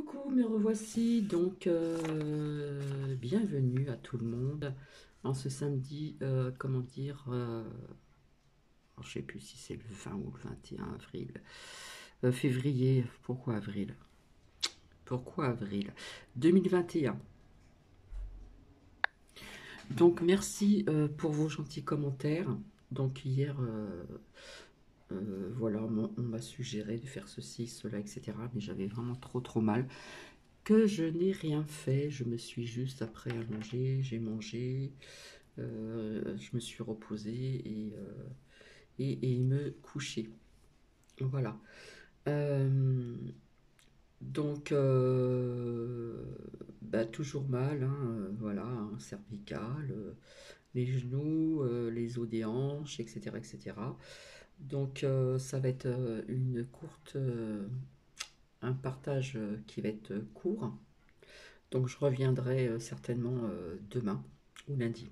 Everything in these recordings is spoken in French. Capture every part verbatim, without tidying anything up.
Coucou, me revoici, donc euh, bienvenue à tout le monde en ce samedi, euh, comment dire, euh, alors, je sais plus si c'est le vingt ou le vingt et un avril, euh, février, pourquoi avril? Pourquoi avril deux mille vingt et un. Donc merci euh, pour vos gentils commentaires. Donc hier, euh, euh, voilà, on, on m'a suggéré de faire ceci, cela, et cetera. Mais j'avais vraiment trop trop mal. Que je n'ai rien fait, je me suis juste après allongé, j'ai mangé, euh, je me suis reposé et, euh, et, et me coucher. Voilà. Euh, donc, euh, bah, toujours mal, hein, euh, voilà, hein, cervical, euh, les genoux, euh, les os des hanches, et cetera, et cetera. Donc, euh, ça va être euh, une courte, euh, un partage euh, qui va être court. Donc je reviendrai euh, certainement euh, demain ou lundi.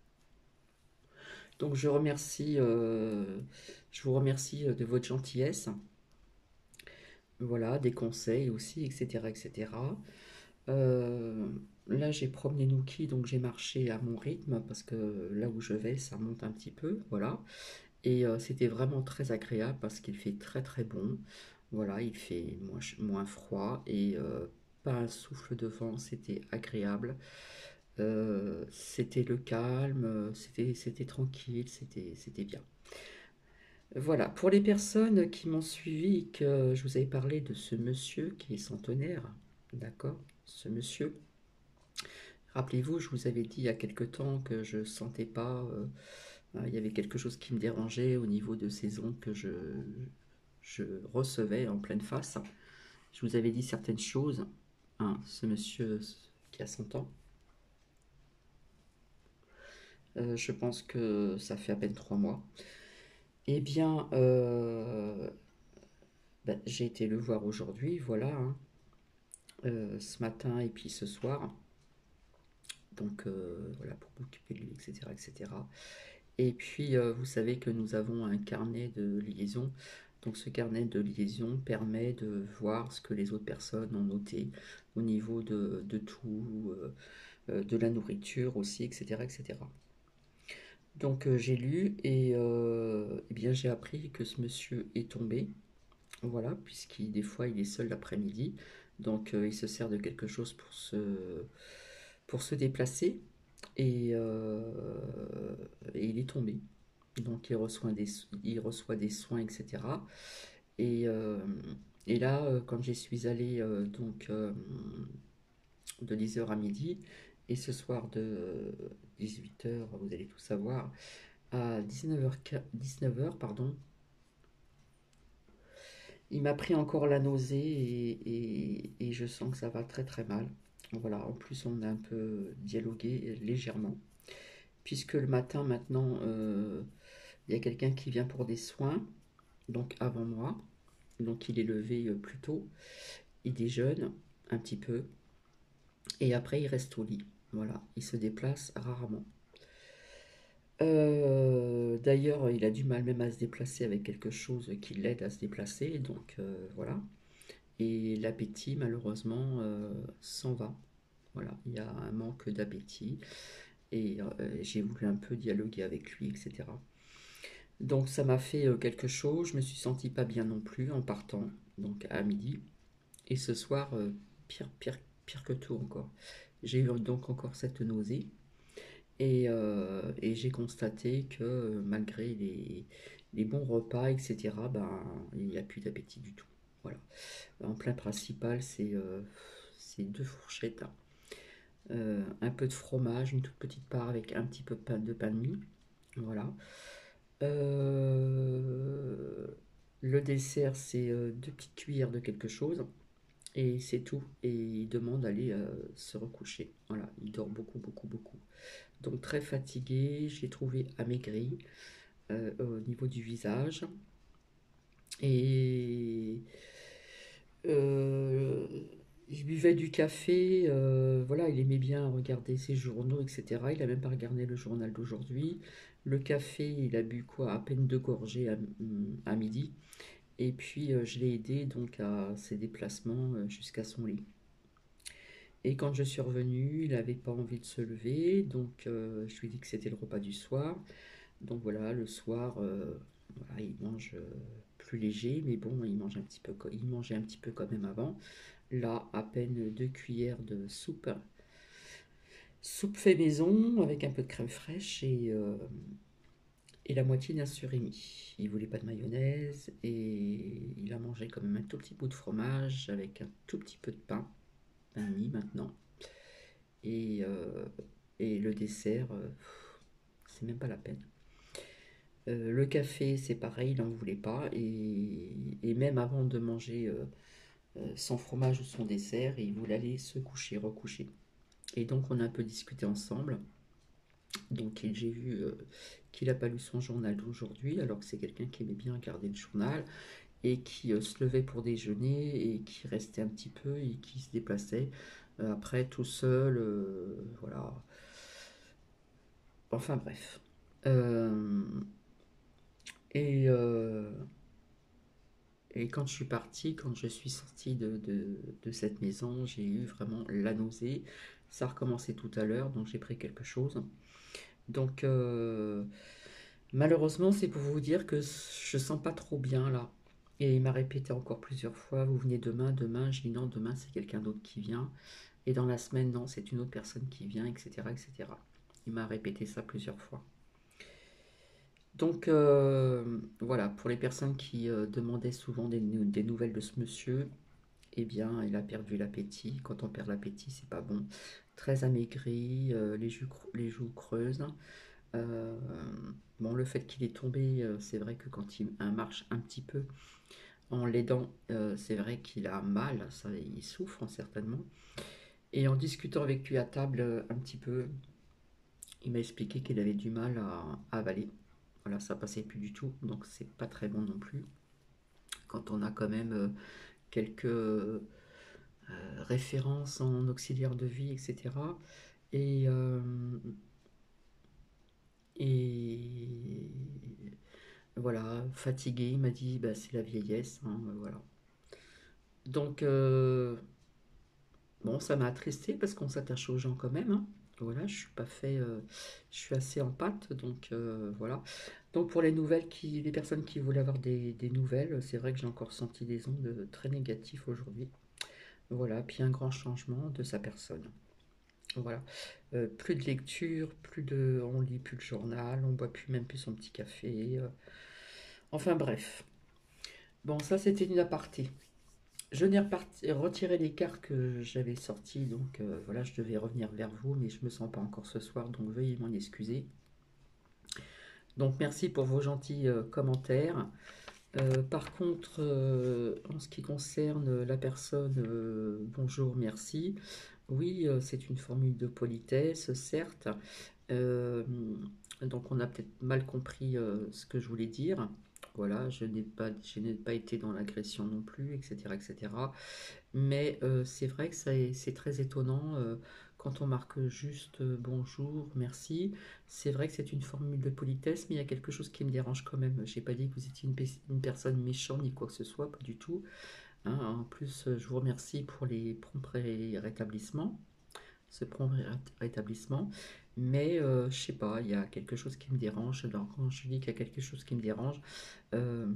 Donc je remercie, euh, je vous remercie euh, de votre gentillesse, voilà, des conseils aussi, et cetera, et cetera. Euh, Là j'ai promené Nuki, donc j'ai marché à mon rythme parce que là où je vais, ça monte un petit peu, voilà. Et euh, c'était vraiment très agréable parce qu'il fait très très bon. Voilà, il fait moins, moins froid et euh, pas un souffle de vent, c'était agréable. Euh, c'était le calme, c'était c'était tranquille, c'était c'était bien. Voilà, pour les personnes qui m'ont suivi, que je vous avais parlé de ce monsieur qui est centenaire, d'accord? Ce monsieur, rappelez-vous, je vous avais dit il y a quelque temps que je sentais pas, euh, il y avait quelque chose qui me dérangeait au niveau de ces ondes que je, je recevais en pleine face. Je vous avais dit certaines choses, hein, ce monsieur qui a cent ans. Euh, je pense que ça fait à peine trois mois. Eh bien, euh, ben, j'ai été le voir aujourd'hui, voilà, hein, euh, ce matin et puis ce soir. Donc euh, voilà, pour m'occuper de lui, et cetera, et cetera. Et puis, euh, vous savez que nous avons un carnet de liaison. Donc ce carnet de liaison permet de voir ce que les autres personnes ont noté au niveau de, de tout, euh, euh, de la nourriture aussi, et cetera, et cetera. Donc euh, j'ai lu et euh, eh bien j'ai appris que ce monsieur est tombé. Voilà, puisqu'il des fois il est seul l'après-midi, donc euh, il se sert de quelque chose pour se, pour se déplacer et, euh, et il est tombé. Donc il reçoit des, il reçoit des soins, et cetera. Et, euh, et là, euh, quand j'y suis allée euh, donc euh, de dix heures à midi, et ce soir de dix-huit heures, vous allez tout savoir, à dix-neuf heures, dix-neuf heures pardon, il m'a pris encore la nausée et, et- et je sens que ça va très très mal. Voilà, en plus on a un peu dialogué légèrement, puisque le matin maintenant, euh, il y a quelqu'un qui vient pour des soins, donc avant moi, donc il est levé euh, plus tôt, il déjeune un petit peu, et après il reste au lit. Voilà, il se déplace rarement. Euh, d'ailleurs, il a du mal même à se déplacer avec quelque chose qui l'aide à se déplacer, donc euh, voilà. Et l'appétit, malheureusement, euh, s'en va. Voilà, il y a un manque d'appétit et euh, j'ai voulu un peu dialoguer avec lui, et cetera. Donc ça m'a fait euh, quelque chose, je me suis senti pas bien non plus en partant, donc à midi. Et ce soir, euh, pire, pire, pire que tout encore. J'ai eu donc encore cette nausée et, euh, et j'ai constaté que euh, malgré les, les bons repas, et cetera, ben, il n'y a plus d'appétit du tout. Voilà. En plat principal, c'est euh, c'est deux fourchettes, hein. Euh, un peu de fromage, une toute petite part avec un petit peu de pain de pain de mie. Voilà. Euh, le dessert, c'est euh, deux petites cuillères de quelque chose. Et c'est tout. Et il demande d'aller euh, se recoucher. Voilà, il dort beaucoup, beaucoup, beaucoup. Donc très fatigué, j'ai trouvé amaigri euh, au niveau du visage. Et euh, il buvait du café, euh, voilà, il aimait bien regarder ses journaux, et cetera. Il a même pas regardé le journal d'aujourd'hui. Le café, il a bu quoi? À peine deux gorgées à, à midi. Et puis, euh, je l'ai aidé donc à ses déplacements euh, jusqu'à son lit. Et quand je suis revenue, il n'avait pas envie de se lever, donc euh, je lui ai dit que c'était le repas du soir. Donc voilà, le soir, euh, voilà, il mange euh, plus léger, mais bon, il mange un petit peu, co- il mangeait un petit peu quand même avant. Là, à peine deux cuillères de soupe, soupe fait maison avec un peu de crème fraîche et, euh, et la moitié d'un surimi. Il voulait pas de mayonnaise et il a mangé quand même un tout petit bout de fromage avec un tout petit peu de pain, pain mi maintenant. Et, euh, et le dessert, euh, c'est même pas la peine. Euh, le café, c'est pareil, il n'en voulait pas. Et, et même avant de manger euh, euh, son fromage ou son dessert, il voulait aller se coucher, recoucher. Et donc on a un peu discuté ensemble. Donc j'ai vu euh, qu'il n'a pas lu son journal d'aujourd'hui, alors que c'est quelqu'un qui aimait bien regarder le journal et qui euh, se levait pour déjeuner et qui restait un petit peu et qui se déplaçait euh, après tout seul. Euh, voilà. Enfin bref. Euh, et, euh, et quand je suis partie, quand je suis sortie de, de, de cette maison, j'ai eu vraiment la nausée. Ça a recommencé tout à l'heure, donc j'ai pris quelque chose. Donc euh, malheureusement, c'est pour vous dire que je sens pas trop bien là. Et il m'a répété encore plusieurs fois, vous venez demain, demain. Je dis non, demain c'est quelqu'un d'autre qui vient. Et dans la semaine, non, c'est une autre personne qui vient, et cetera, et cetera. Il m'a répété ça plusieurs fois. Donc euh, voilà, pour les personnes qui euh, demandaient souvent des, nou- des nouvelles de ce monsieur, eh bien, il a perdu l'appétit. Quand on perd l'appétit, c'est pas bon. Très amaigri, euh, les, joues, les joues creuses. Euh, bon, le fait qu'il est tombé, euh, c'est vrai que quand il un marche un petit peu en l'aidant, euh, c'est vrai qu'il a mal, ça, il souffre hein, certainement. Et en discutant avec lui à table euh, un petit peu, il m'a expliqué qu'il avait du mal à, à avaler. Voilà, ça passait plus du tout, donc c'est pas très bon non plus. Quand on a quand même euh, quelques euh, références en auxiliaire de vie, et cetera. Et, euh, et voilà, fatigué, il m'a dit bah, c'est la vieillesse, hein, voilà. Donc euh, bon, ça m'a attristé parce qu'on s'attache aux gens quand même, hein. Voilà, je suis pas fait, euh, je suis assez en pâte, donc euh, voilà. Donc pour les nouvelles qui, les personnes qui voulaient avoir des, des nouvelles, c'est vrai que j'ai encore senti des ondes très négatives aujourd'hui. Voilà, puis un grand changement de sa personne. Voilà. Euh, plus de lecture, plus de, on lit plus le journal, on boit plus même plus son petit café. euh. Enfin bref. Bon, ça c'était une aparté. Je n'ai reparti- retiré les cartes que j'avais sorties, donc euh, voilà, je devais revenir vers vous, mais je me sens pas encore ce soir, donc veuillez m'en excuser. Donc merci pour vos gentils euh, commentaires. Euh, par contre, euh, en ce qui concerne la personne, euh, bonjour, merci. Oui, euh, c'est une formule de politesse, certes. Euh, donc on a peut-être mal compris euh, ce que je voulais dire. Voilà, je n'ai pas, je n'ai pas été dans l'agression non plus, et cetera, et cetera. Mais euh, c'est vrai que ça est- c'est très étonnant euh, quand on marque juste euh, bonjour, merci. C'est vrai que c'est une formule de politesse, mais il y a quelque chose qui me dérange quand même. J'ai pas dit que vous étiez une, pe- une personne méchante ni quoi que ce soit, pas du tout. Hein. En plus, euh, je vous remercie pour les prompts ré- rétablissements, ce prompt ré- rétablissement. Mais euh, je sais pas, il y a quelque chose qui me dérange. Alors quand je dis qu'il y a quelque chose qui me dérange, euh,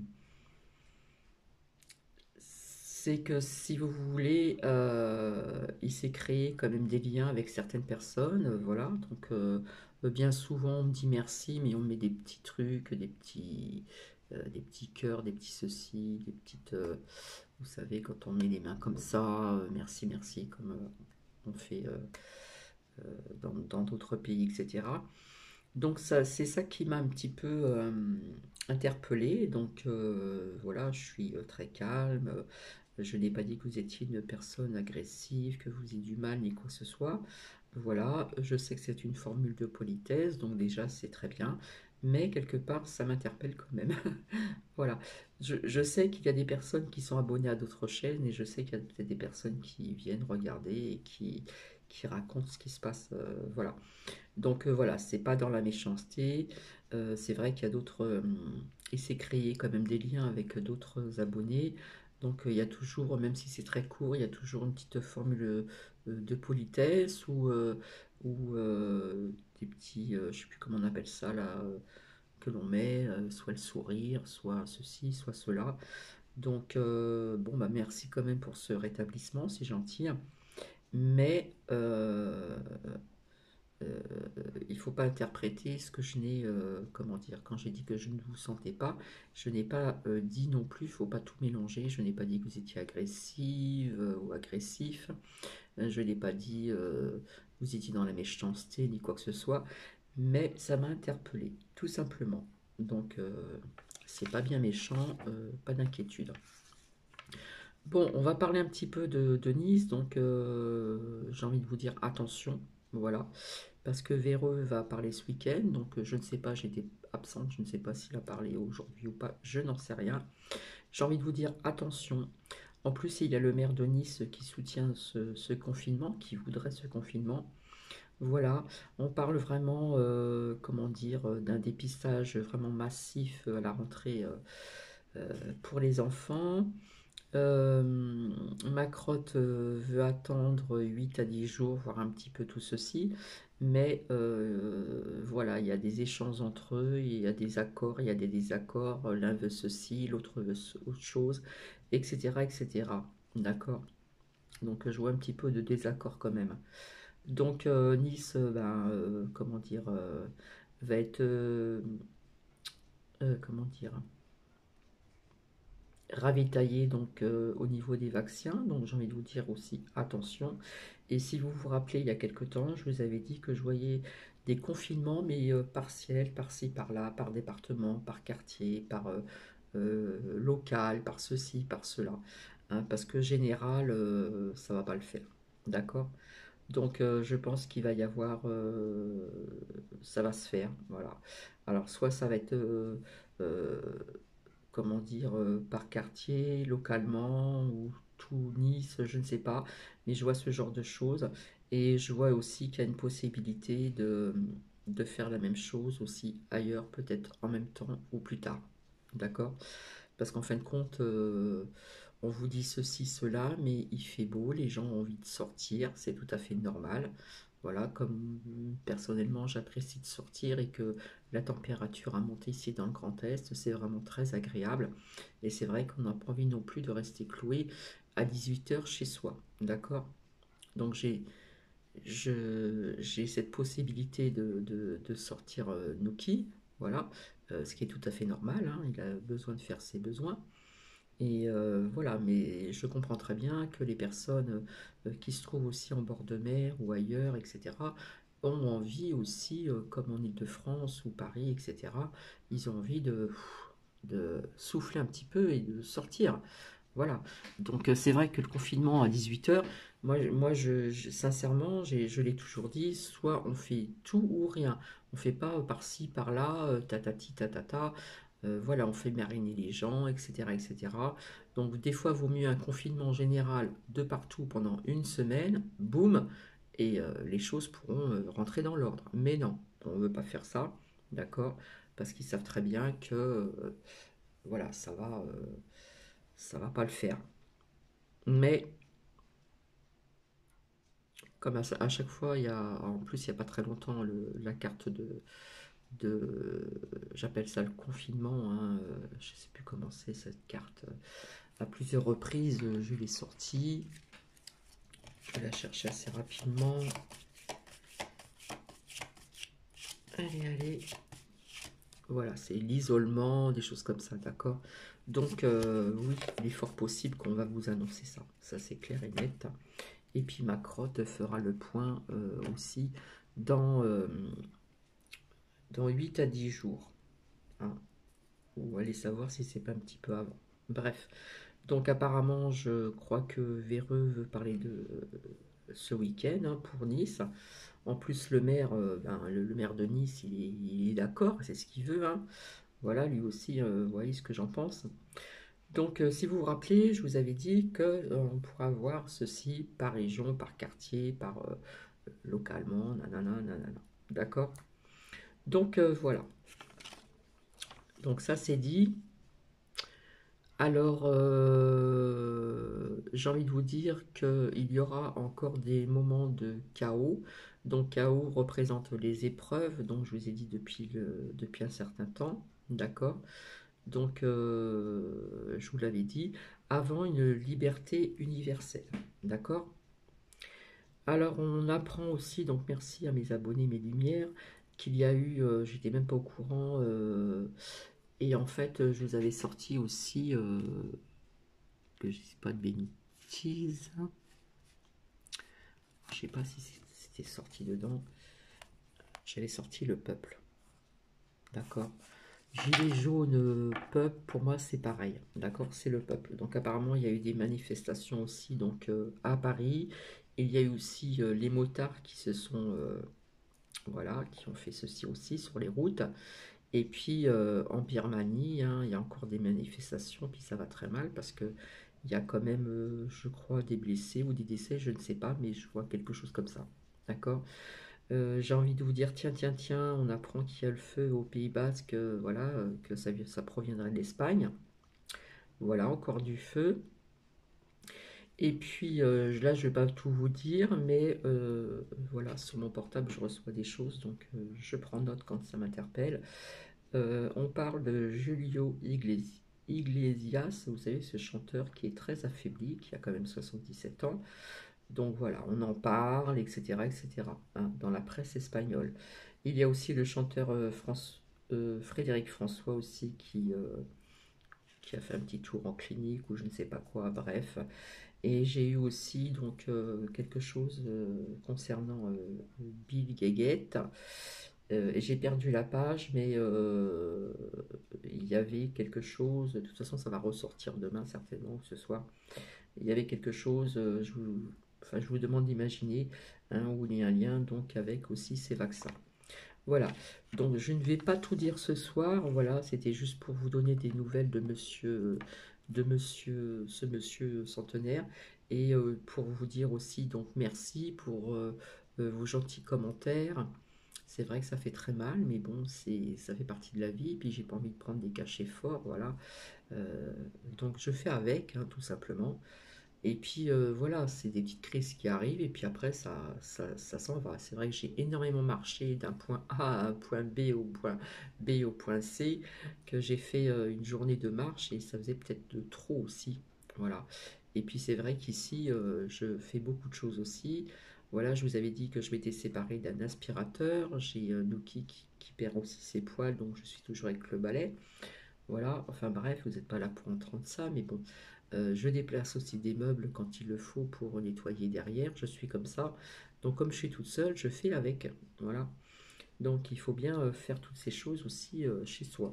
c'est que si vous voulez, euh, il s'est créé quand même des liens avec certaines personnes, euh, voilà. Donc euh, bien souvent on me dit merci, mais on me met des petits trucs, des petits, euh, des petits cœurs, des petits ceci, des petites, euh, vous savez, quand on met les mains comme ça, euh, merci, merci, comme euh, on fait euh, euh, dans dans d'autres pays, et cetera. Donc ça, c'est ça qui m'a un petit peu euh, interpellée. Donc euh, voilà, je suis euh, très calme. Je n'ai pas dit que vous étiez une personne agressive, que vous ayez du mal, ni quoi que ce soit. Voilà, je sais que c'est une formule de politesse, donc déjà c'est très bien. Mais quelque part, ça m'interpelle quand même. Voilà. Je, je sais qu'il y a des personnes qui sont abonnées à d'autres chaînes et je sais qu'il y a peut-être des personnes qui viennent regarder et qui, qui racontent ce qui se passe. Euh, voilà. Donc euh, voilà, c'est pas dans la méchanceté. Euh, c'est vrai qu'il y a d'autres. Euh, il s'est créé quand même des liens avec d'autres abonnés. Donc euh, il y a toujours, même si c'est très court, il y a toujours une petite formule euh, de politesse ou, euh, ou euh, des petits, euh, je sais plus comment on appelle ça là, euh, que l'on met, euh, soit le sourire, soit ceci, soit cela. Donc euh, bon bah merci quand même pour ce rétablissement, c'est gentil. Mais euh, euh, il ne faut pas interpréter ce que je n'ai, euh, comment dire, quand j'ai dit que je ne vous sentais pas, je n'ai pas euh, dit non plus, il ne faut pas tout mélanger, je n'ai pas dit que vous étiez agressive euh, ou agressif, euh, je n'ai pas dit euh, vous étiez dans la méchanceté ni quoi que ce soit, mais ça m'a interpellé, tout simplement. Donc euh, c'est pas bien méchant, euh, pas d'inquiétude. Bon, on va parler un petit peu de, de Nice, donc euh, j'ai envie de vous dire attention, voilà, parce que Véreux va parler ce week-end, donc euh, je ne sais pas, j'étais absente, je ne sais pas s'il a parlé aujourd'hui ou pas, je n'en sais rien. J'ai envie de vous dire attention. En plus, il y a le maire de Nice qui soutient ce, ce confinement, qui voudrait ce confinement. Voilà, on parle vraiment, euh, comment dire, euh, d'un dépistage vraiment massif à la rentrée euh, euh, pour les enfants. Euh, Macrotte euh, veut attendre huit à dix jours, voir un petit peu tout ceci. Mais euh, voilà, il y a des échanges entre eux, il y a des accords, il y a des désaccords. L'un veut ceci, l'autre veut autre chose, et cetera, et cetera. D'accord? Donc je vois un petit peu de désaccord quand même. Donc euh, Nice, euh, ben, euh, comment dire, euh, va être, euh, euh, comment dire, ravitaillé donc euh, au niveau des vaccins. Donc j'ai envie de vous dire aussi attention. Et si vous vous rappelez, il y a quelque temps, je vous avais dit que je voyais des confinements, mais euh, partiels, par-ci, par-là, par département, par quartier, par euh, euh, local, par ceci, par cela. Hein, parce que général, euh, ça va pas le faire. D'accord? Donc euh, je pense qu'il va y avoir, euh, ça va se faire, voilà. Alors soit ça va être, euh, euh, comment dire, euh, par quartier, localement, ou tout Nice, je ne sais pas, mais je vois ce genre de choses. Et je vois aussi qu'il y a une possibilité de, de faire la même chose aussi ailleurs, peut-être en même temps ou plus tard. D'accord? Parce qu'en fin de compte, euh, on vous dit ceci, cela, mais il fait beau, les gens ont envie de sortir, c'est tout à fait normal. Voilà, comme personnellement j'apprécie de sortir et que la température a monté ici dans le Grand Est, c'est vraiment très agréable. Et c'est vrai qu'on n'a pas envie non plus de rester cloué à dix-huit heures chez soi. D'accord? Donc j'ai je- j'ai cette possibilité de, de- de sortir euh, Nookie, voilà, euh, ce qui est tout à fait normal, hein, il a besoin de faire ses besoins. Et euh, voilà, mais je comprends très bien que les personnes euh, qui se trouvent aussi en bord de mer ou ailleurs, et cetera, ont envie aussi, euh, comme en Île-de-France ou Paris, et cetera, ils ont envie de, de souffler un petit peu et de sortir. Voilà. Donc euh, c'est vrai que le confinement à dix-huit heures, moi, je- moi je, je- sincèrement, j'ai- je l'ai toujours dit, soit on fait tout ou rien. On fait pas euh, par-ci, par-là, euh, tatati, tatata. Euh, voilà, on fait mariner les gens, et cetera, et cetera. Donc des fois, vaut mieux un confinement général de partout pendant une semaine, boum, et euh, les choses pourront euh, rentrer dans l'ordre. Mais non, on ne veut pas faire ça, d'accord? Parce qu'ils savent très bien que, euh, voilà, ça va, euh, ça va pas le faire. Mais comme à, à chaque fois, il y a, en plus, il n'y a pas très longtemps, le- la carte de, de j'appelle ça le confinement, hein, euh, je ne sais plus comment c'est cette carte. À plusieurs reprises, euh, je l'ai sortie. Je vais la chercher assez rapidement. Allez, allez. Voilà, c'est l'isolement, des choses comme ça, d'accord? Donc, euh, oui, il est fort possible qu'on va vous annoncer ça. Ça, c'est clair et net. Et puis, ma crotte fera le point euh, aussi dans, euh, dans huit à dix jours. Hein. Ou allez savoir si c'est pas un petit peu avant. Bref, donc apparemment, je crois que Véreux veut parler de euh, ce week-end hein, pour Nice. En plus, le maire, euh, ben, le, le maire de Nice, il est, il est d'accord, c'est ce qu'il veut. Hein. Voilà, lui aussi, euh, vous voyez ce que j'en pense. Donc, euh, si vous vous rappelez, je vous avais dit que euh, on pourra avoir ceci par région, par quartier, par euh, localement, nanana, nanana. D'accord? Donc, euh, voilà. Donc, ça, c'est dit. Alors, euh, j'ai envie de vous dire qu'il y aura encore des moments de chaos. Donc, chaos représente les épreuves, donc je vous ai dit depuis, le, depuis un certain temps, d'accord? Donc, euh, je vous l'avais dit, avant une liberté universelle, d'accord? Alors, on apprend aussi, donc merci à mes abonnés, mes lumières, qu'il y a eu, euh, j'étais même pas au courant, euh, et en fait, je vous avais sorti aussi, euh, que je dis pas de bêtises, je sais pas si c'était sorti dedans, j'avais sorti le peuple, d'accord? Gilet jaune, euh, peuple, pour moi c'est pareil, d'accord? C'est le peuple. Donc apparemment il y a eu des manifestations aussi donc euh, à Paris. Il y a eu aussi euh, les motards qui se sont, euh, voilà, qui ont fait ceci aussi sur les routes. Et puis euh, en Birmanie, hein, il y a encore des manifestations, puis ça va très mal parce que il y a quand même, euh, je crois, des blessés ou des décès, je ne sais pas, mais je vois quelque chose comme ça. D'accord? Euh, j'ai envie de vous dire, tiens, tiens, tiens, on apprend qu'il y a le feu au Pays Basque, euh, voilà, euh, que ça, ça proviendrait de l'Espagne. Voilà, encore du feu. Et puis euh, là, je ne vais pas tout vous dire, mais euh, voilà, sur mon portable, je reçois des choses, donc euh, je prends note quand ça m'interpelle. Euh, on parle de Julio Iglesi- Iglesias, vous savez, ce chanteur qui est très affaibli, qui a quand même soixante-dix-sept ans. Donc voilà, on en parle, et cetera, et cetera, hein, dans la presse espagnole. Il y a aussi le chanteur euh, France- euh, Frédéric François aussi qui, euh, qui a fait un petit tour en clinique ou je ne sais pas quoi, bref. Et j'ai eu aussi donc euh, quelque chose euh, concernant euh, Bill Gates. Euh, et j'ai perdu la page, mais euh, il y avait quelque chose, de toute façon ça va ressortir demain certainement, ou ce soir. Il y avait quelque chose, euh, je vous, enfin, je vous demande d'imaginer, hein, où il y a un lien donc avec aussi ces vaccins. Voilà, donc je ne vais pas tout dire ce soir, voilà, c'était juste pour vous donner des nouvelles de monsieur, de monsieur, ce monsieur centenaire, et euh, pour vous dire aussi donc merci pour euh, euh, vos gentils commentaires. C'est vrai que ça fait très mal, mais bon, c'est, ça fait partie de la vie, et puis j'ai pas envie de prendre des cachets forts, voilà. Euh, donc je fais avec, hein, tout simplement. Et puis euh, voilà, c'est des petites crises qui arrivent et puis après ça, ça, ça s'en va. C'est vrai que j'ai énormément marché d'un point A à un point B au point B au point C, que j'ai fait euh, une journée de marche et ça faisait peut-être de trop aussi. Voilà. Et puis c'est vrai qu'ici, euh, je fais beaucoup de choses aussi. Voilà, je vous avais dit que je m'étais séparée d'un aspirateur. J'ai euh, Nuki qui, qui perd aussi ses poils, donc je suis toujours avec le balai. Voilà, enfin bref, vous n'êtes pas là pour entendre ça, mais bon, euh, je déplace aussi des meubles quand il le faut pour nettoyer derrière, je suis comme ça. Donc comme je suis toute seule, je fais avec, voilà. Donc il faut bien euh, faire toutes ces choses aussi euh, chez soi.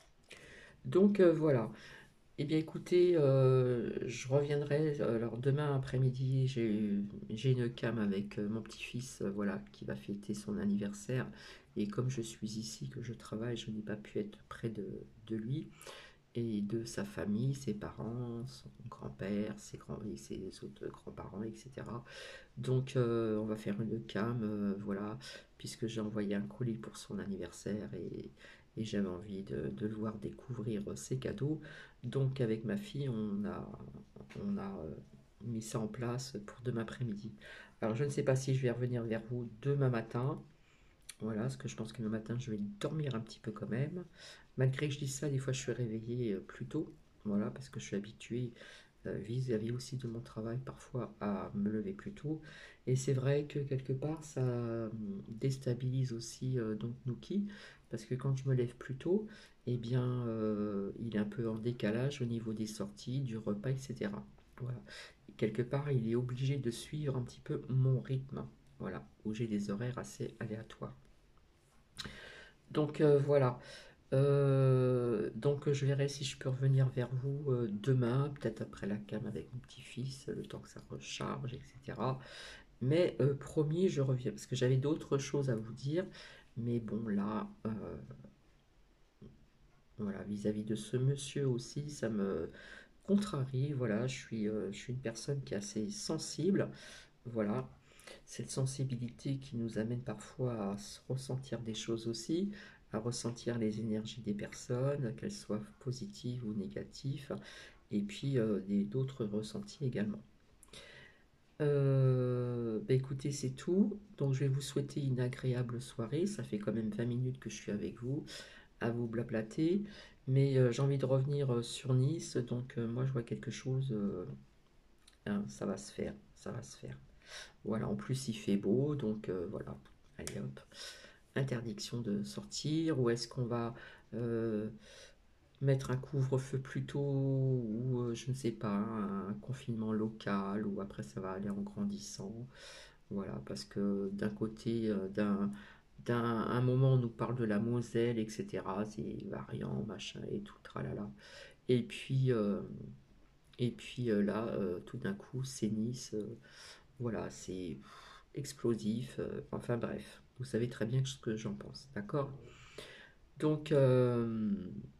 Donc euh, voilà. Eh bien écoutez, euh, je reviendrai, euh, alors demain après-midi, j'ai j'ai une cam avec euh, mon petit-fils, euh, voilà, qui va fêter son anniversaire. Et comme je suis ici, que je travaille, je n'ai pas pu être près de, de lui et de sa famille, ses parents, son grand-père, ses grands et ses autres grands-parents, et cetera. Donc euh, on va faire une cam, euh, voilà, puisque j'ai envoyé un colis pour son anniversaire et, et j'avais envie de, de le voir découvrir ses cadeaux. Donc avec ma fille, on a, on a euh, mis ça en place pour demain après-midi. Alors je ne sais pas si je vais revenir vers vous demain matin. Voilà, parce que je pense que le matin, je vais dormir un petit peu quand même. Malgré que je dise ça, des fois, je suis réveillée euh, plus tôt. Voilà, parce que je suis habituée euh, vis-à-vis aussi de mon travail parfois à me lever plus tôt. Et c'est vrai que quelque part, ça euh, déstabilise aussi euh, donc Nuki, parce que quand je me lève plus tôt, eh bien, euh, il est un peu en décalage au niveau des sorties, du repas, et cetera. Voilà. Quelque part, il est obligé de suivre un petit peu mon rythme. Voilà, où j'ai des horaires assez aléatoires. Donc euh, voilà. Euh, donc je verrai si je peux revenir vers vous euh, demain, peut-être après la cam avec mon petit-fils, le temps que ça recharge, et cetera. Mais euh, promis, je reviens parce que j'avais d'autres choses à vous dire. Mais bon, là, euh, voilà, vis-à-vis de ce monsieur aussi, ça me contrarie. Voilà, je suis, euh, je suis une personne qui est assez sensible. Voilà, cette sensibilité qui nous amène parfois à ressentir des choses aussi. à ressentir les énergies des personnes, qu'elles soient positives ou négatives, et puis euh, d'autres ressentis également. Euh, bah écoutez, c'est tout. Donc je vais vous souhaiter une agréable soirée. Ça fait quand même vingt minutes que je suis avec vous, à vous blablater. Mais euh, j'ai envie de revenir euh, sur Nice. Donc euh, moi je vois quelque chose. euh, hein, ça va se faire. Ça va se faire. Voilà, en plus il fait beau. Donc euh, voilà. Allez hop. Interdiction de sortir. Ou est-ce qu'on va euh, mettre un couvre-feu plus tôt, ou euh, je ne sais pas, un confinement local, ou après ça va aller en grandissant. Voilà, parce que d'un côté, euh, d'un, d'un un moment on nous parle de la Moselle, et cetera. C'est variant, machin et tout, tralala. Et puis, euh, et puis euh, là, euh, tout d'un coup, c'est Nice. Euh, voilà, c'est explosif. Euh, enfin bref, vous savez très bien ce que j'en pense, d'accord? Donc, euh,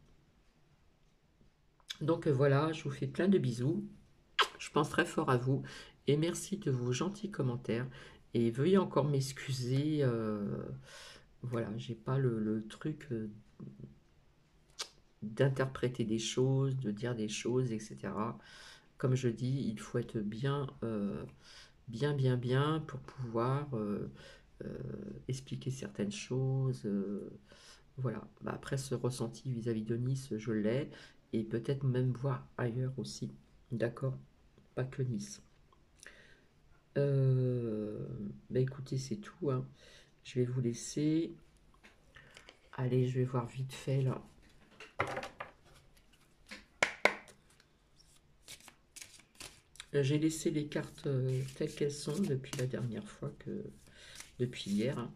donc euh, voilà, je vous fais plein de bisous. Je pense très fort à vous et merci de vos gentils commentaires. Et veuillez encore m'excuser. Euh, voilà, j'ai pas le, le truc euh, d'interpréter des choses, de dire des choses, et cetera. Comme je dis, il faut être bien, euh, bien, bien, bien pour pouvoir euh, euh, expliquer certaines choses. Euh, voilà. Bah, après, ce ressenti vis-à-vis de Nice, je l'ai et peut-être même voir ailleurs aussi. D'accord? Pas que Nice. Euh, bah écoutez, c'est tout, hein. Je vais vous laisser. Allez, je vais voir vite fait là. Euh, J'ai laissé les cartes euh, telles qu'elles sont depuis la dernière fois que depuis hier, hein.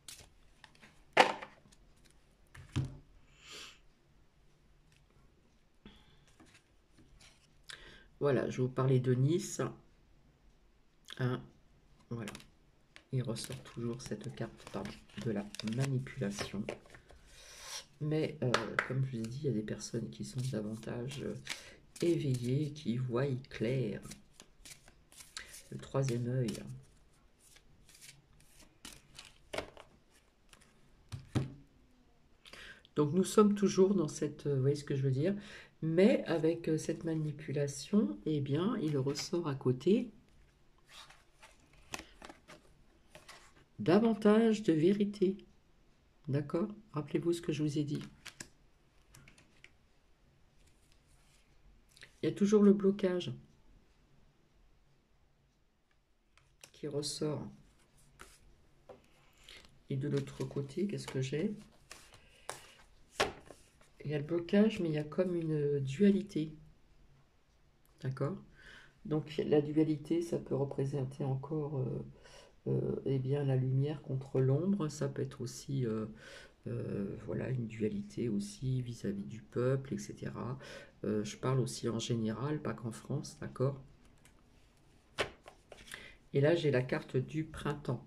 Voilà, je vais vous parler de Nice, hein. Voilà, il ressort toujours cette carte, pardon, de la manipulation. Mais euh, comme je vous ai dit, il y a des personnes qui sont davantage euh, éveillées, qui voient clair. Le troisième œil. Donc nous sommes toujours dans cette, vous voyez ce que je veux dire, mais avec euh, cette manipulation, eh bien, il ressort à côté davantage de vérité. D'accord? Rappelez-vous ce que je vous ai dit. Il y a toujours le blocage qui ressort. Et de l'autre côté, qu'est-ce que j'ai? Il y a le blocage, mais il y a comme une dualité. D'accord? Donc la dualité, ça peut représenter encore euh, euh, eh bien, la lumière contre l'ombre. Ça peut être aussi euh, euh, voilà, une dualité aussi vis-à-vis du peuple, et cetera. Euh, je parle aussi en général, pas qu'en France, d'accord? Et là, j'ai la carte du printemps.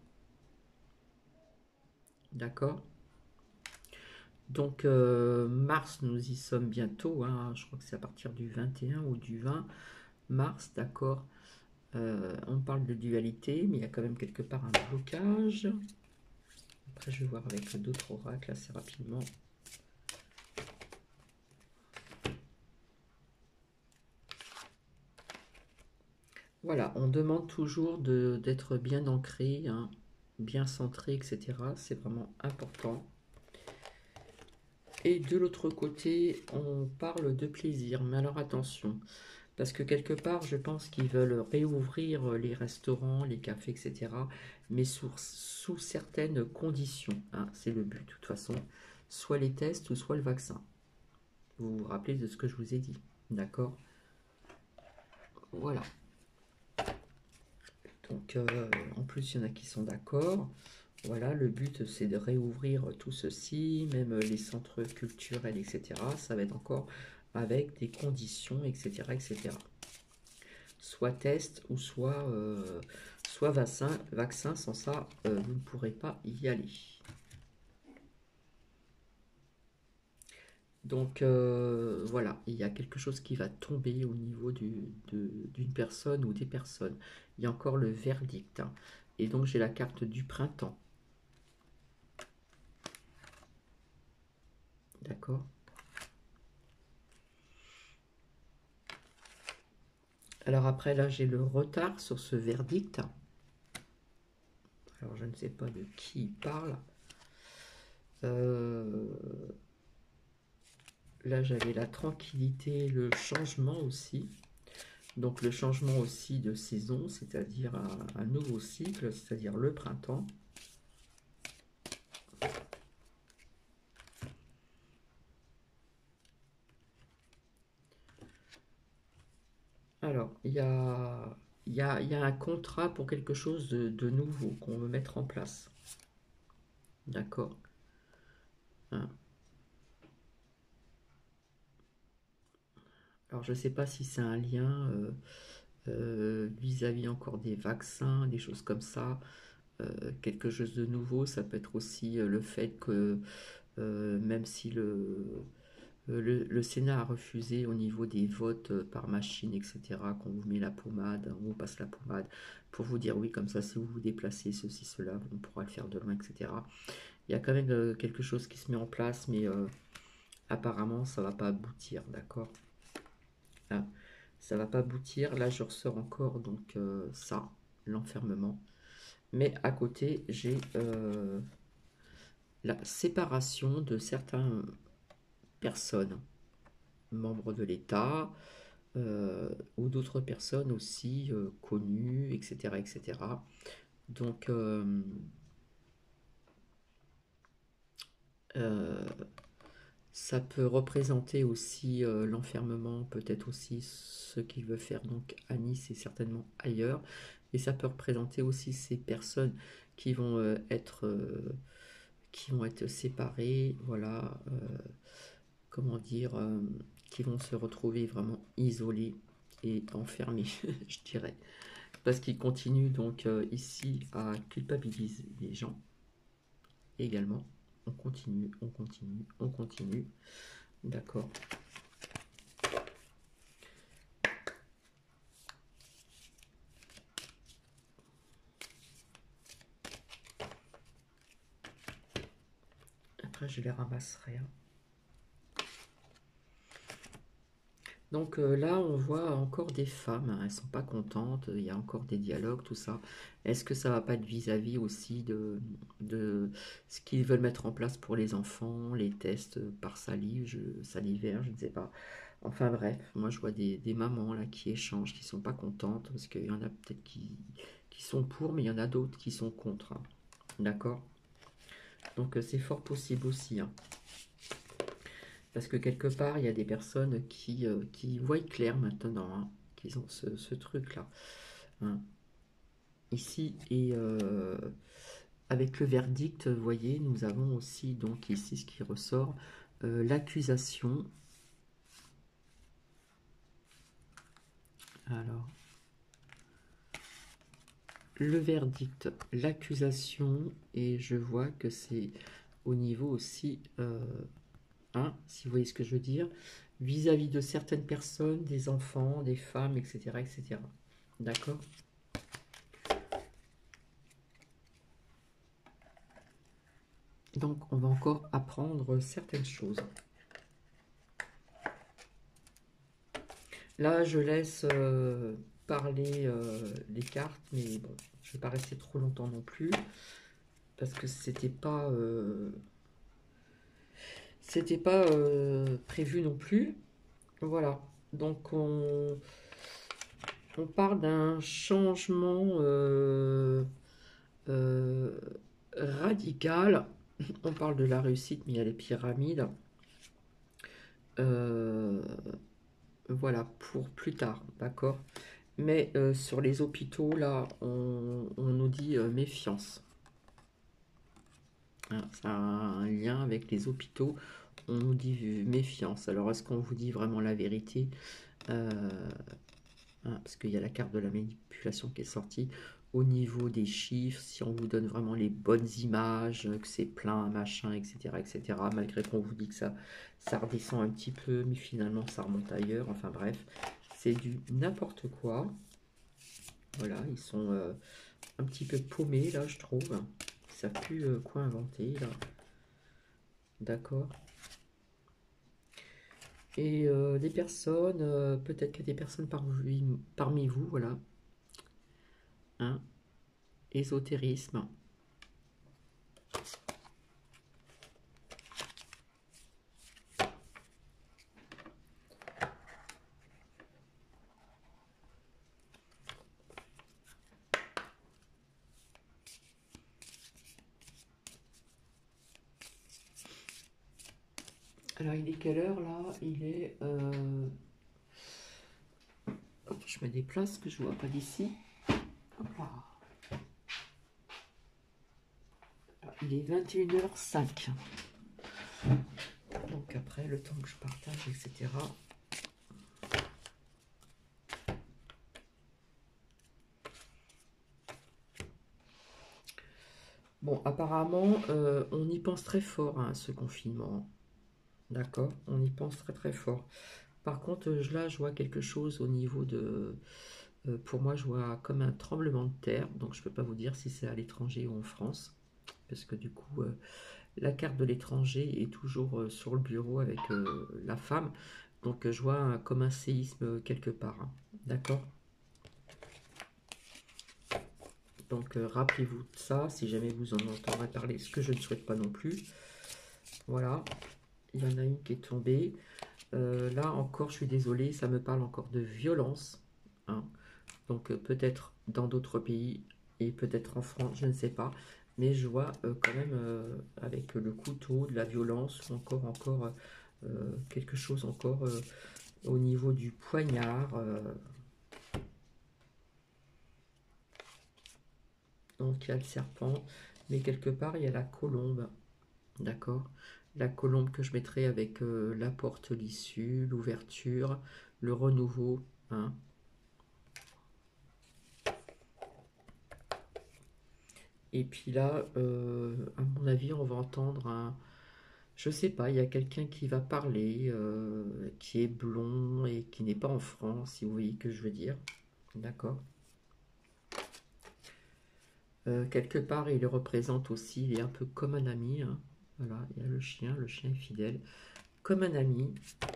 D'accord? Donc, euh, mars, nous y sommes bientôt, hein. Je crois que c'est à partir du vingt et un ou du vingt mars, d'accord? Euh, on parle de dualité, mais il y a quand même quelque part un blocage. Après, je vais voir avec d'autres oracles assez rapidement. Voilà, on demande toujours d'être bien ancré, hein, bien centré, et cetera. C'est vraiment important. Et de l'autre côté, on parle de plaisir. Mais alors attention, parce que quelque part, je pense qu'ils veulent réouvrir les restaurants, les cafés, et cetera. Mais sous, sous certaines conditions, hein. C'est le but, de toute façon. Soit les tests ou soit le vaccin. Vous vous rappelez de ce que je vous ai dit, d'accord? Voilà. Donc, euh, en plus, il y en a qui sont d'accord. Voilà, le but, c'est de réouvrir tout ceci, même les centres culturels, et cetera. Ça va être encore avec des conditions, et cetera, et cetera. Soit test ou soit, euh, soit vaccin. Vaccin, sans ça, euh, vous ne pourrez pas y aller. Donc euh, voilà, il y a quelque chose qui va tomber au niveau d'une de, personne ou des personnes. Il y a encore le verdict, hein. Et donc j'ai la carte du printemps. D'accord? Alors après, là, j'ai le retard sur ce verdict. Alors, je ne sais pas de qui il parle. Euh, Là, j'avais la tranquillité, le changement aussi. Donc, le changement aussi de saison, c'est-à-dire un, un nouveau cycle, c'est-à-dire le printemps. Alors, il y a, il y a, il y a un contrat pour quelque chose de, de nouveau qu'on veut mettre en place. D'accord? Hein. Alors, je ne sais pas si c'est un lien euh, euh, vis-à-vis encore des vaccins, des choses comme ça. Euh, quelque chose de nouveau, ça peut être aussi euh, le fait que euh, même si le, euh, le, le Sénat a refusé au niveau des votes euh, par machine, et cetera, qu'on vous met la pommade, on vous passe la pommade, pour vous dire oui, comme ça, si vous vous déplacez, ceci, cela, on pourra le faire de loin, et cetera. Il y a quand même euh, quelque chose qui se met en place, mais euh, apparemment, ça va pas aboutir, d'accord? Ah, ça va pas aboutir. Là, je ressors encore donc euh, ça, l'enfermement. Mais à côté, j'ai euh, la séparation de certaines personnes, membres de l'État, euh, ou d'autres personnes aussi euh, connues, et cetera, et cetera. Donc, euh, euh, ça peut représenter aussi euh, l'enfermement, peut-être aussi ce qu'il veut faire donc à Nice et certainement ailleurs. Et ça peut représenter aussi ces personnes qui vont euh, être euh, qui vont être séparées, voilà, euh, comment dire, euh, qui vont se retrouver vraiment isolées et enfermées, je dirais. Parce qu'ils continuent donc euh, ici à culpabiliser les gens également. On continue, on continue, on continue. D'accord. Après, je les ramasserai, hein. Donc euh, là, on voit encore des femmes, hein, elles sont pas contentes, il y a encore des dialogues, tout ça. Est-ce que ça va pas être vis-à-vis aussi de, de ce qu'ils veulent mettre en place pour les enfants, les tests par salive, je, salivaire, je ne sais pas. Enfin bref, moi je vois des, des mamans là qui échangent, qui sont pas contentes, parce qu'il y en a peut-être qui, qui sont pour, mais il y en a d'autres qui sont contre, hein. D'accord? Donc euh, c'est fort possible aussi, hein. Parce que quelque part, il y a des personnes qui, euh, qui voient clair maintenant, hein, qu'ils ont ce, ce truc-là, hein. Ici, et euh, avec le verdict, vous voyez, nous avons aussi, donc ici, ce qui ressort, euh, l'accusation. Alors, le verdict, l'accusation, et je vois que c'est au niveau aussi, euh, hein, si vous voyez ce que je veux dire, vis-à-vis de certaines personnes, des enfants, des femmes, et cetera, et cetera. D'accord? Donc, on va encore apprendre certaines choses. Là, je laisse euh, parler euh, les cartes, mais bon, je ne vais pas rester trop longtemps non plus, parce que c'était pas, euh, c'était pas euh, prévu non plus. Voilà. Donc, on, on parle d'un changement euh, euh, radical. On parle de la réussite, mais il y a les pyramides. Euh, voilà, pour plus tard, d'accord? Mais euh, sur les hôpitaux, là, on, on nous dit euh, méfiance. Hein, ça a un lien avec les hôpitaux. On nous dit euh, méfiance. Alors, est-ce qu'on vous dit vraiment la vérité? Euh, hein, parce qu'il y a la carte de la manipulation qui est sortie. Au niveau des chiffres, si on vous donne vraiment les bonnes images, que c'est plein, machin, et cetera, et cetera, malgré qu'on vous dit que ça, ça redescend un petit peu, mais finalement, ça remonte ailleurs. Enfin bref, c'est du n'importe quoi. Voilà, ils sont euh, un petit peu paumés, là, je trouve. Ils savent plus euh, quoi inventer, là. D'accord. Et euh, des personnes, euh, peut-être qu'il y a des personnes parmi, parmi vous, voilà, hein, ésotérisme. Alors, il est quelle heure là? Il est... euh, hop, je me déplace que je vois pas d'ici. Hop là. Il est vingt et une heures cinq. Donc après, le temps que je partage, et cetera. Bon, apparemment, euh, on y pense très fort, hein, ce confinement. D'accord? On y pense très très fort. Par contre, euh, là, je vois quelque chose au niveau de... euh, pour moi, je vois comme un tremblement de terre. Donc, je ne peux pas vous dire si c'est à l'étranger ou en France. Parce que du coup, euh, la carte de l'étranger est toujours euh, sur le bureau avec euh, la femme. Donc, euh, je vois un- comme un séisme euh, quelque part, hein. D'accord? Donc, euh, rappelez-vous de ça, si jamais vous en entendrez parler, ce que je ne souhaite pas non plus. Voilà, il y en a une qui est tombée. Euh, là encore, je suis désolée, ça me parle encore de violence, hein. Donc, euh, peut-être dans d'autres pays et peut-être en France, je ne sais pas. Mais je vois euh, quand même euh, avec le couteau, de la violence, ou encore, encore euh, quelque chose encore euh, au niveau du poignard. euh. Donc, il y a le serpent, mais quelque part, il y a la colombe. D'accord? La colombe que je mettrai avec euh, la porte, l'issue, l'ouverture, le renouveau, hein. Et puis là, euh, à mon avis, on va entendre un... Je sais pas, il y a quelqu'un qui va parler, euh, qui est blond et qui n'est pas en France, si vous voyez que je veux dire. D'accord? Euh, quelque part, il représente aussi, il est un peu comme un ami, hein. Voilà, il y a le chien, le chien est fidèle. Comme un ami.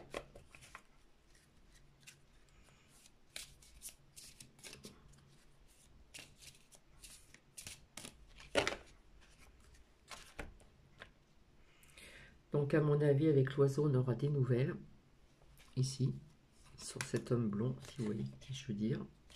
Donc, à mon avis, avec l'oiseau, on aura des nouvelles. Ici, sur cet homme blond, si vous voyez qui je veux dire.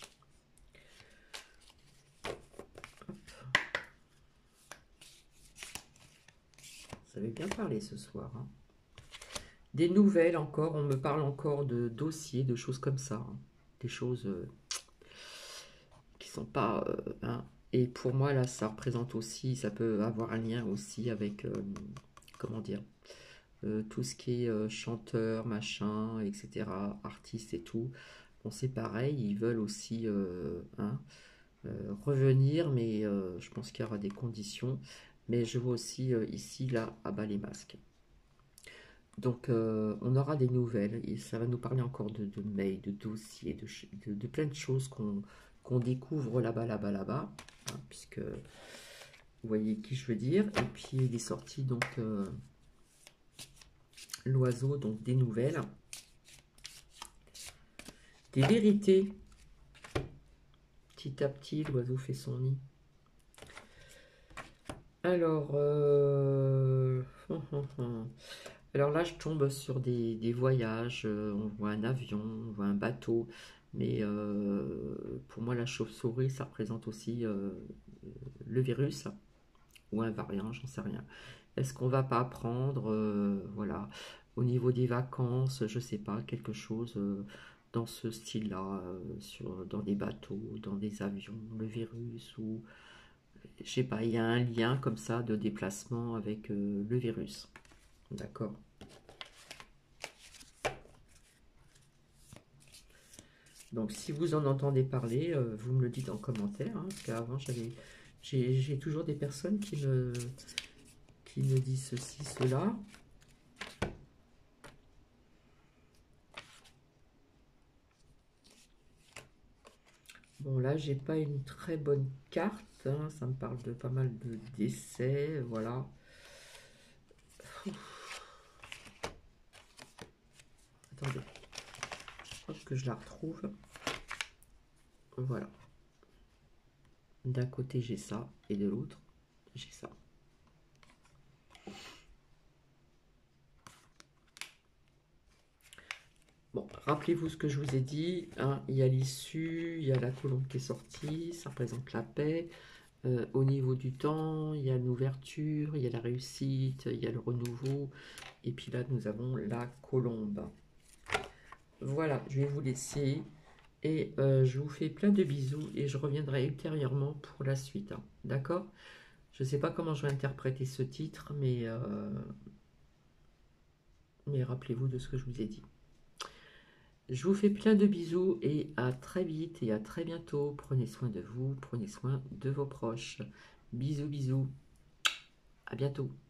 Ça avait bien parlé ce soir, hein. Des nouvelles encore, on me parle encore de dossiers, de choses comme ça, hein. Des choses euh, qui sont pas... euh, hein. Et pour moi, là, ça représente aussi, ça peut avoir un lien aussi avec, euh, comment dire, euh, tout ce qui est euh, chanteur, machin, et cetera, artiste et tout. Bon, c'est pareil, ils veulent aussi euh, hein, euh, revenir, mais euh, je pense qu'il y aura des conditions. Mais je vois aussi euh, ici, là, à bas les masques. Donc, euh, on aura des nouvelles et ça va nous parler encore de, de mails, de dossiers, de, de, de plein de choses qu'on qu'on découvre là-bas, là-bas, là-bas, hein, puisque vous voyez qui je veux dire. Et puis, il est sorti donc euh, l'oiseau, donc des nouvelles, des vérités. Petit à petit, l'oiseau fait son nid. Alors, euh... alors là, je tombe sur des, des voyages. euh, On voit un avion, on voit un bateau. Mais euh, pour moi, la chauve-souris, ça représente aussi euh, le virus ou un variant, j'en sais rien. Est-ce qu'on va pas apprendre, euh, voilà, au niveau des vacances, je sais pas, quelque chose euh, dans ce style-là, euh, sur, dans des bateaux, dans des avions, le virus ou je sais pas, il y a un lien comme ça de déplacement avec euh, le virus. D'accord. Donc si vous en entendez parler, euh, vous me le dites en commentaire, hein, parce qu'avant j'avais, j'ai j'ai toujours des personnes qui me, qui me disent ceci, cela. Bon là j'ai pas une très bonne carte, hein, ça me parle de pas mal de décès, voilà. Attendez, hop, que je la retrouve. Voilà. D'un côté, j'ai ça, et de l'autre, j'ai ça. Bon, rappelez-vous ce que je vous ai dit, hein, il y a l'issue, il y a la colombe qui est sortie, ça représente la paix. Euh, au niveau du temps, il y a l'ouverture, il y a la réussite, il y a le renouveau. Et puis là, nous avons la colombe. Voilà, je vais vous laisser. Et euh, je vous fais plein de bisous et je reviendrai ultérieurement pour la suite, hein. D'accord? Je ne sais pas comment je vais interpréter ce titre, mais, euh, mais rappelez-vous de ce que je vous ai dit. Je vous fais plein de bisous et à très vite et à très bientôt. Prenez soin de vous, prenez soin de vos proches. Bisous, bisous. À bientôt.